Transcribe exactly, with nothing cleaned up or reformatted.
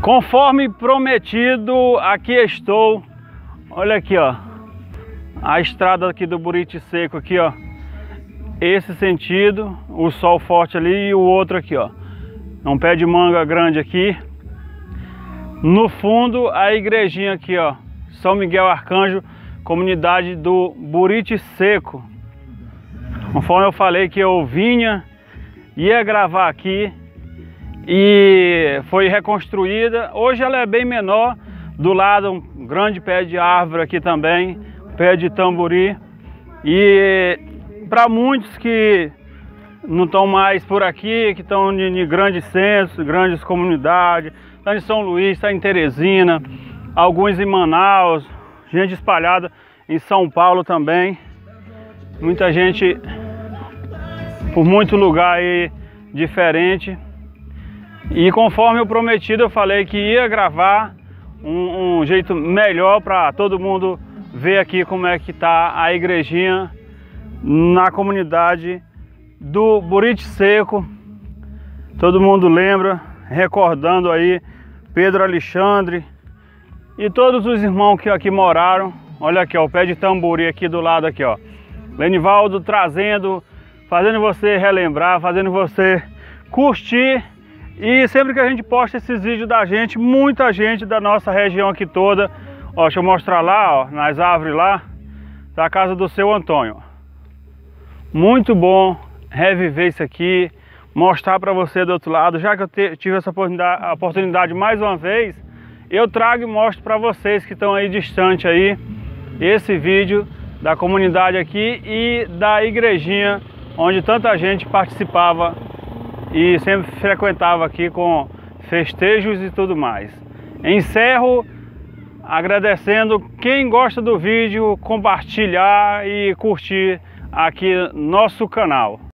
Conforme prometido, aqui estou. Olha aqui, ó, a estrada aqui do Buriti Seco aqui, ó. Esse sentido, o sol forte ali e o outro aqui, ó. Um pé de manga grande aqui. No fundo, a igrejinha aqui, ó, São Miguel Arcanjo, comunidade do Buriti Seco. Conforme eu falei que eu vinha, ia gravar aqui e foi reconstruída. Hoje ela é bem menor. Do lado um grande pé de árvore aqui também, pé de tamburi. E para muitos que não estão mais por aqui, que estão em grandes centros, grandes comunidades, está em São Luís, está em Teresina, alguns em Manaus, gente espalhada em São Paulo também. Muita gente por muito lugar aí diferente. E conforme eu prometido, eu falei que ia gravar um, um jeito melhor para todo mundo ver aqui como é que tá a igrejinha na comunidade do Buriti Seco. Todo mundo lembra, recordando aí Pedro Alexandre e todos os irmãos que aqui moraram. Olha aqui, ó, o pé de tamburi aqui do lado aqui, ó. Lenivaldo trazendo, fazendo você relembrar, fazendo você curtir. E sempre que a gente posta esses vídeos da gente, muita gente da nossa região aqui toda, ó, deixa eu mostrar lá, ó, nas árvores lá, da casa do seu Antônio. Muito bom reviver isso aqui, mostrar para você do outro lado. Já que eu te, tive essa oportunidade, a oportunidade mais uma vez, eu trago e mostro para vocês que estão aí distante aí, esse vídeo da comunidade aqui e da igrejinha onde tanta gente participava e sempre frequentava aqui com festejos e tudo mais. Encerro agradecendo quem gosta do vídeo, compartilhar e curtir aqui nosso canal.